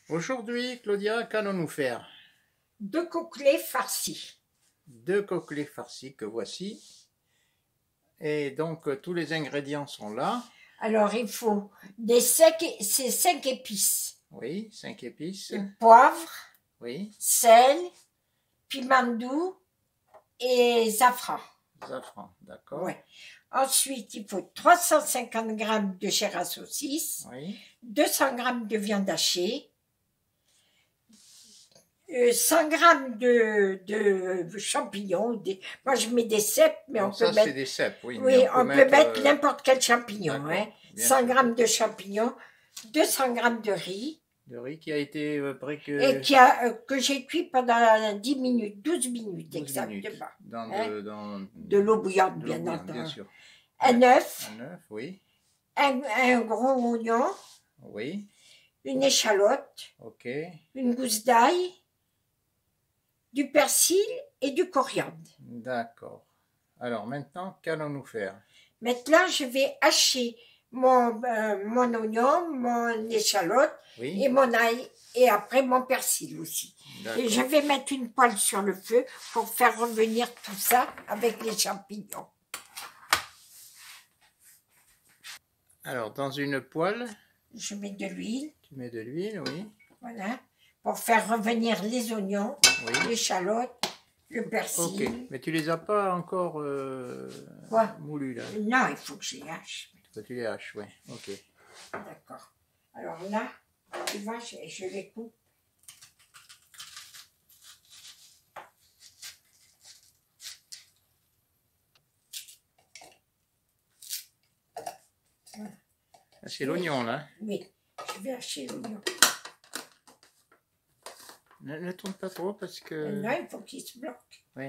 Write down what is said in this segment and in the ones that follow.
Aujourd'hui, Claudia, qu'allons-nous faire? 2 côtelets farcis. 2 côtelets farcis que voici. Et donc, tous les ingrédients sont là. Alors, il faut ces 5 épices. Oui, 5 épices. Poivre, Oui, sel, piment doux et safran. safran, d'accord. Ouais. Ensuite, il faut 350 g de chair à saucisse, Oui, 200 g de viande hachée, 100 g de champignons. Moi, je mets des cèpes, mais alors on peut ça, mettre... c'est des cèpes, oui. Oui, mais on peut mettre n'importe quel champignon. d'accord, Hein. bien 100 sûr. g de champignons, 200 g de riz, de riz qui a été et que j'ai cuit pendant 10 minutes, 12 minutes 12 exactement. minutes dans Hein. De l'eau bouillante, bien entendu. bien sûr. Un œuf, Un œuf, oui. un gros oignon, Oui, une échalote, ok. une gousse d'ail, du persil et du coriandre. D'accord. Alors maintenant, qu'allons-nous faire? Maintenant, je vais hacher mon oignon, mon échalote Oui, et mon ail, et après mon persil aussi. Et je d'accord. vais mettre une poêle sur le feu pour faire revenir tout ça avec les champignons. Alors, dans une poêle, Je mets de l'huile, tu mets de l'huile, oui. voilà, pour faire revenir les oignons, Oui. l'échalote, le Ok, persil. mais tu les as pas encore Quoi? moulus là. Non, il faut que je les hache. Toi, tu les haches, oui. Ok. D'accord. Alors là, tu vois, je les coupe. Voilà. C'est l'oignon là. Oui, je vais hacher l'oignon. Ne tourne pas trop parce que. Là, il faut qu'il se bloque. Oui.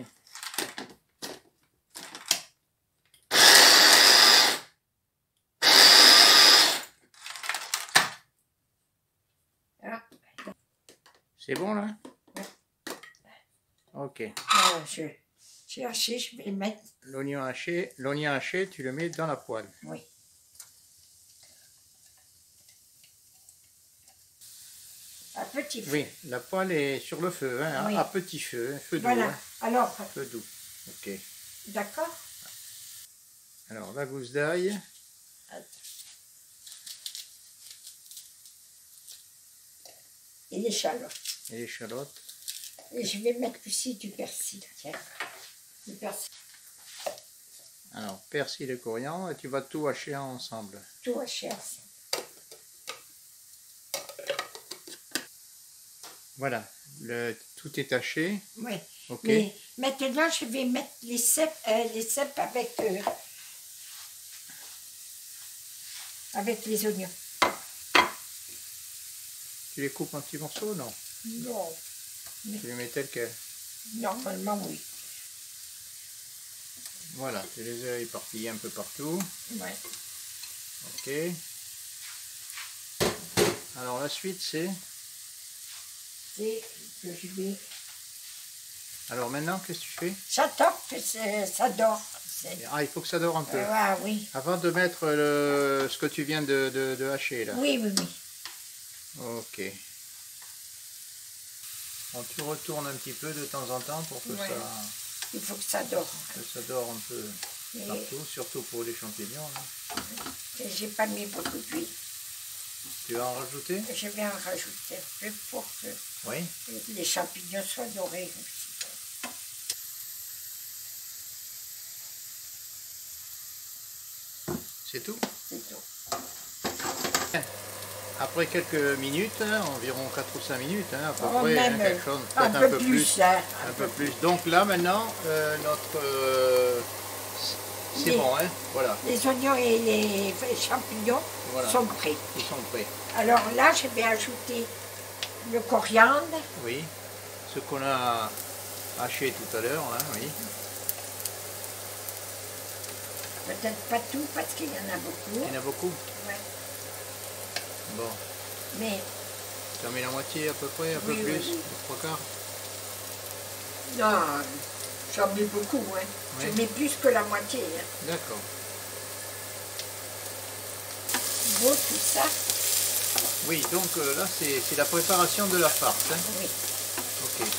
Ah. C'est bon là? Ok. Alors, j'ai haché, je vais le mettre. L'oignon haché, tu le mets dans la poêle. Oui. À petit feu. Oui, la poêle est sur le feu, hein, Oui. à petit feu, feu doux. Voilà. Hein, Alors, feu doux. Ok. d'accord. Alors la gousse d'ail. Et l'échalote. Et l'échalote. Et je vais mettre aussi du persil. Tiens. Du persil. Alors, persil et coriandre, et tu vas tout hacher ensemble. Tout haché ensemble. Voilà, tout est haché. Oui. Ok. Mais maintenant, je vais mettre les cèpes avec les oignons. Tu les coupes en petits morceaux, non? Non. Tu les mets tels quels? Normalement, oui. Voilà, tu les as éparpillés un peu partout. Ouais. Ok. Alors la suite c'est... C'est que je vais... Alors maintenant, qu'est-ce que tu fais? J'attends que ça dort. Ah, il faut que ça dore un peu. Ah oui. Avant de mettre ce que tu viens de hacher là. Oui, oui, oui. Ok. Bon, tu retournes un petit peu de temps en temps pour que Ouais. ça... Il faut que ça dort. Que ça dort un peu Et, partout, surtout pour les champignons. Là. et j'ai pas mis beaucoup d'huile. Tu vas en rajouter? Je vais en rajouter un peu pour que Oui. les champignons soient dorés aussi. C'est tout? C'est tout. Après quelques minutes, hein, environ 4 ou 5 minutes, hein, à peu près, Même quelque chose, un peut-être peu plus. Hein, un peu plus. Donc là maintenant, notre... c'est bon, hein, voilà. Les oignons et les champignons Voilà. sont prêts. Ils sont prêts. Alors là, je vais ajouter le coriandre. Oui, ce qu'on a haché tout à l'heure, hein, oui. Peut-être pas tout parce qu'il y en a beaucoup. Il y en a beaucoup? Ouais. Bon. Mais Tu en mets la moitié à peu près, un peu Oui, plus, oui, oui. les 3/4? non, j'en mets beaucoup. Hein. Oui. Je mets plus que la moitié. Hein. D'accord. Beau tout ça. Oui, donc là c'est la préparation de la farce. Hein. Oui. Ok.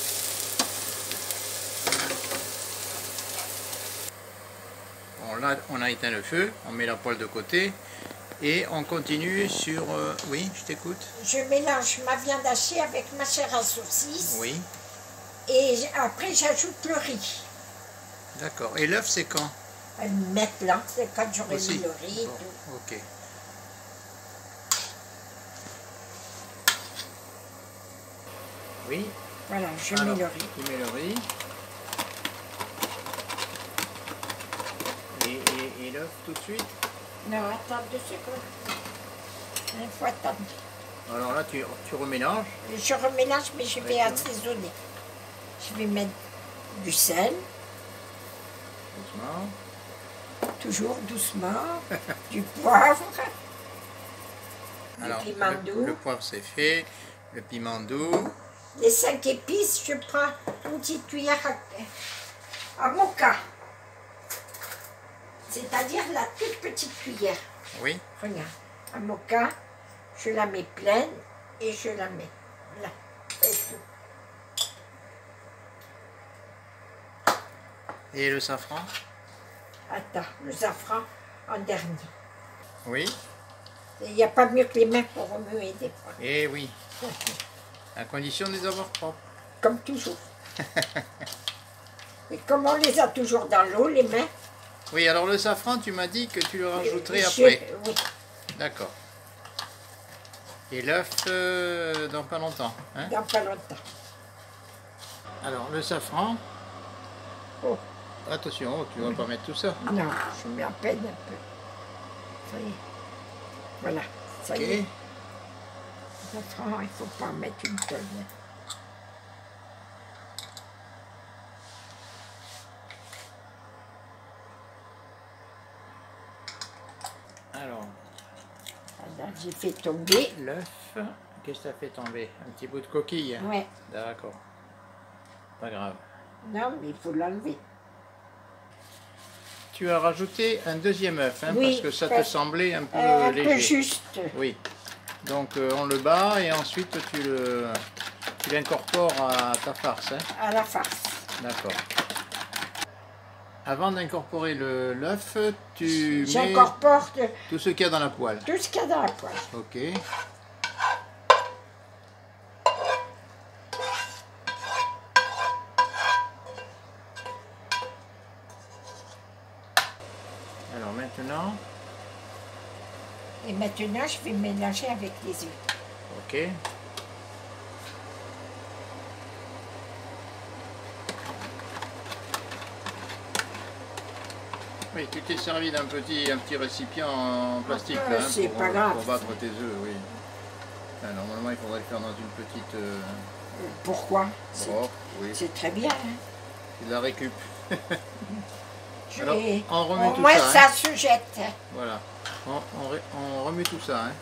Bon, là on a éteint le feu, on met la poêle de côté et on continue sur... oui, je t'écoute. Je mélange ma viande hachée avec ma chair à saucisse. Oui. Et après j'ajoute le riz. D'accord. Et l'œuf c'est quand? Maintenant, c'est quand j'aurai Aussi. mis le riz. Bon, Tout. ok. Oui. Voilà, je Alors, mets le riz. tu mets le riz. Et l'œuf tout de suite. Non, attends 2 secondes. Il faut attendre. Alors là, tu remélanges. Je remélange, mais je vais D'accord. assaisonner. Je vais mettre du sel, Doucement. toujours doucement, du poivre, Alors, du piment doux. le poivre c'est fait. Le piment doux. Les 5 épices, je prends une petite cuillère à moka. C'est-à-dire la toute petite cuillère. Oui. Regarde, à moka, je la mets pleine et je la mets là. Et tout. Et le safran. Attends, le safran en dernier. Oui. Il n'y a pas mieux que les mains pour remuer des fois. Et oui. À condition de les avoir propres. Comme toujours. Et comme on les a toujours dans l'eau, les mains. Oui, alors le safran, tu m'as dit que tu le rajouterais je- après. Oui, D'accord. Et l'œuf dans pas longtemps. Hein? dans pas longtemps. Alors le safran. Oh, Attention, tu vas pas mettre tout ça. non, je mets à peine un peu. Ça y est. Voilà, ça Ok. y est. Le safran, il ne faut pas en mettre une tonne. Alors, Voilà, j'ai fait tomber. l'œuf. Qu'est-ce que tu as fait tomber? Un petit bout de coquille. Ouais. D'accord. Pas grave. Non, mais il faut l'enlever. Tu as rajouté un deuxième œuf, hein, Oui, parce que ça te parce- semblait un peu Un léger. peu juste. Oui. Donc on le bat et ensuite tu l'incorpores à ta farce. Hein. À la farce. D'accord. Avant d'incorporer l'œuf, tu mets J'incorpore tout ce qu'il y a dans la poêle. tout ce qu'il y a dans la poêle. Ok. Alors maintenant, Et maintenant, je vais mélanger avec les œufs. ok. Oui, tu t'es servi d'un petit récipient en plastique là, hein, c'est pas grave. pour battre tes œufs, oui. Ah, normalement, il faudrait le faire dans une petite Pourquoi? C'est broche, oui. c'est très bien. Hein. C'est de la récup. Je Alors, vais- on remet Au tout moins, ça, hein. ça se jette. Voilà. On remet tout ça, hein.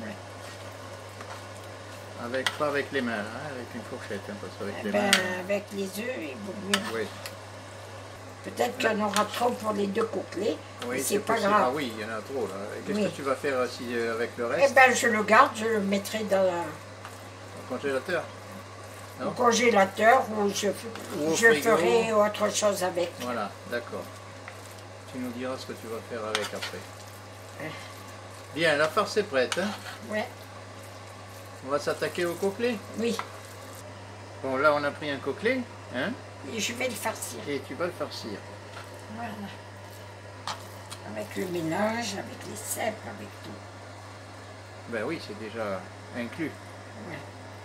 Ouais. Pas avec les mains, hein, avec une fourchette, hein, parce qu'avec Eh les ben, mains. avec les œufs, il vaut mieux. Oui, Peut-être qu'il y en aura trop pour les 2 côtelets, oui mais c'est pas possible. grave. Ah oui, il y en a trop là. Qu'est-ce Oui. que tu vas faire avec le Eh reste ben, je le garde, je le mettrai dans au congélateur? au Non. congélateur ou Ou au je frigo. ferai autre chose avec. Voilà, d'accord. Tu nous diras ce que tu vas faire avec après. Ouais. Bien, la farce est prête. Hein. Ouais, On va s'attaquer au coquelet. oui. Bon, là, on a pris un coquelet, hein, Et je vais le farcir. et tu vas le farcir. Voilà. Avec le mélange, avec les cèpes, avec tout. Ben oui, c'est déjà inclus. Ouais.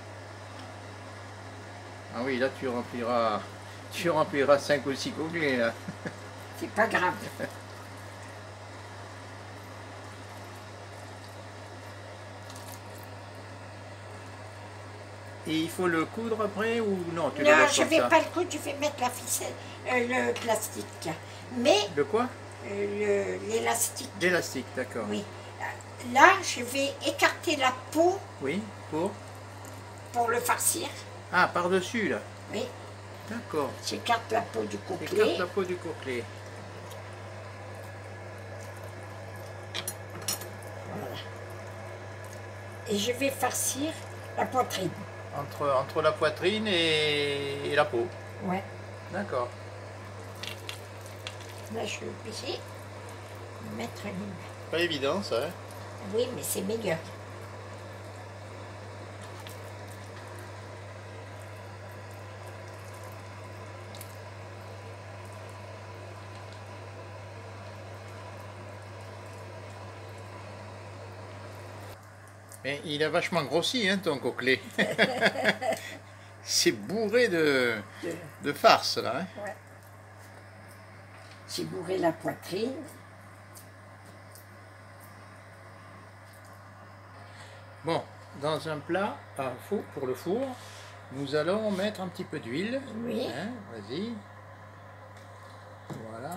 Ah oui, là, tu rempliras 5 ou 6 coquelets, là. C'est pas grave. Et il faut le coudre après ou non? Tu le Non, laisses je comme vais ça? pas le coudre, je vais mettre la ficelle, le plastique. Mais Le quoi? l'élastique, L'élastique, d'accord. oui. Là, je vais écarter la peau Oui, pour? pour le farcir. Ah, par-dessus, là. Oui, D'accord. j'écarte la peau du Écarte coquelet. la peau du coquelet. Voilà. Et je vais farcir la poitrine. Entre la poitrine et la peau. Ouais. D'accord. Là, je suis obligée de mettre les mains. Pas évident ça, hein? Oui, mais c'est meilleur. Mais il a vachement grossi, hein, ton coquelet. C'est bourré de farce, là. Hein. Ouais. J'ai bourré la poitrine. Bon, dans un plat pour le four, nous allons mettre un petit peu d'huile. Oui. Hein, vas-y. Voilà.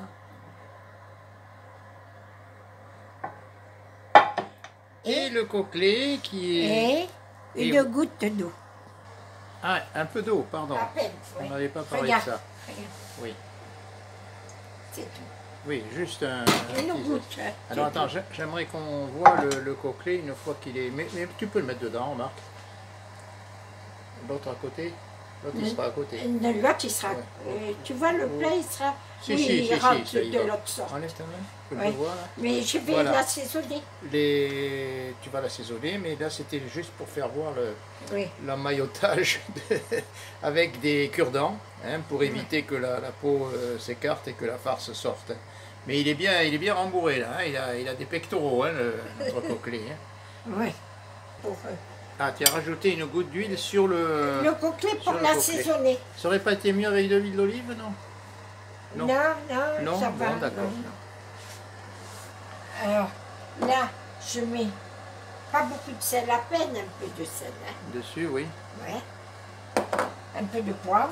Et le coquelet qui est... Et une goutte d'eau. Ah, un peu d'eau, pardon. À peine, oui. On n'avait pas parlé Regarde, de ça. regarde. Oui. C'est tout. Oui, juste un Une petit goutte. geste. Hein, Alors attends, j'aimerais qu'on voit le coquelet une fois qu'il est... Mais tu peux le mettre dedans, Marc. L'autre à côté. L'autre il sera à côté. L'autre il sera... Ouais. Tu vois, le plat il sera... Si, oui, si, il si, rentre ça y de va. l'autre sorte. Enlève ta main, tu peux Ouais. le voir là. Mais je vais Voilà. l'assaisonner. Tu vas l'assaisonner, mais là c'était juste pour faire voir Oui. l'emmaillotage avec des cure-dents, hein, pour éviter que la peau s'écarte et que la farce sorte. Mais il est bien rembourré là, hein. Il a des pectoraux, hein, notre coquelet. Hein. Oui. Ah, tu as rajouté une goutte d'huile sur Le coquelet pour sur le l'assaisonner. Ça aurait pas été mieux avec de l'huile d'olive, non? Non, Non, ça bon, va. d'accord. Non. Alors, là, je mets pas beaucoup de sel, à peine un peu de sel. Hein. Dessus, oui. Ouais. Un peu de poivre.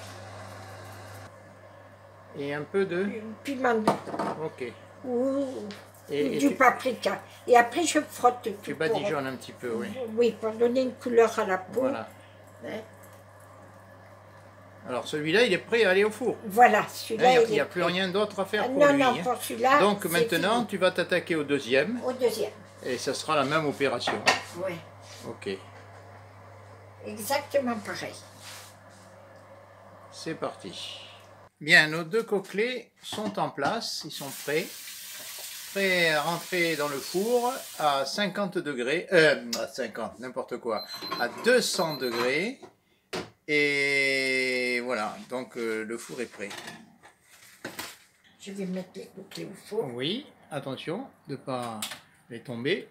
Et un peu de... Piment doux. Ok. Ou Et du paprika. Et après, je frotte tout. tu badigeonnes un petit peu, oui. Oui, pour donner une couleur à la peau. Voilà. Hein. Alors celui-là, il est prêt à aller au four. Voilà, celui-là, Il n'y a plus rien d'autre à faire pour non, lui. non, Hein. pour celui-là, Donc maintenant, fini. tu vas t'attaquer au deuxième. Au deuxième. Et ça sera la même opération. Oui. Ok. Exactement pareil. C'est parti. Bien, nos deux coquelets sont en place. Ils sont prêts. Prêts à rentrer dans le four à 50 degrés. À 50, n'importe quoi. À 200 degrés. Et voilà, donc le four est prêt. Je vais mettre les coquelets au four. Oui, attention de ne pas les tomber.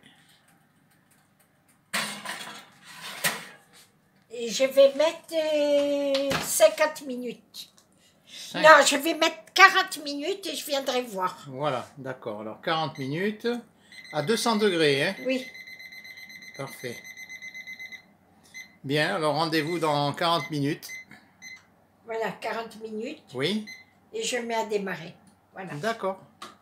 Et je vais mettre 50 minutes. Non, je vais mettre 40 minutes et je viendrai voir. Voilà, d'accord. Alors 40 minutes à 200 degrés, hein? Oui. Parfait. Bien, alors rendez-vous dans 40 minutes. Voilà, 40 minutes. Oui. Et je mets à démarrer. Voilà. D'accord.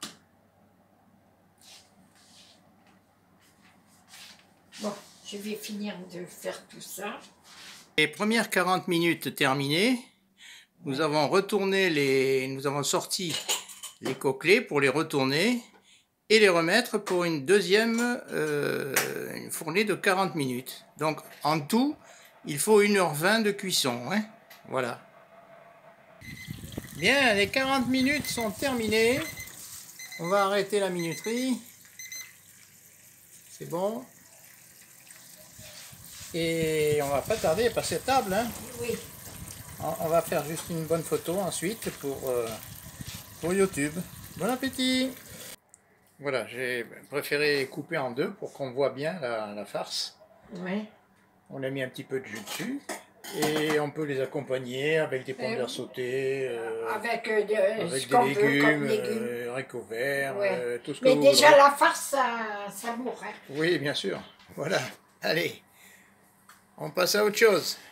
Bon, je vais finir de faire tout ça. Les premières 40 minutes terminées, nous avons sorti les coquelets pour les retourner et les remettre pour une deuxième une fournée de 40 minutes. Donc en tout, il faut 1h20 de cuisson. Hein, voilà. Bien, les 40 minutes sont terminées. On va arrêter la minuterie. C'est bon. Et on va pas tarder à passer à table. Hein. Oui. On va faire juste une bonne photo ensuite pour YouTube. Bon appétit! Voilà, j'ai préféré couper en deux pour qu'on voit bien la farce. Ouais. On a mis un petit peu de jus dessus. Et on peut les accompagner avec des pommes de terre sautées, avec avec des légumes, légumes. haricots verts, Ouais. tout ce que Mais vous déjà voudrez. la farce, ça mourrait. Oui, bien sûr. Voilà. Allez, on passe à autre chose.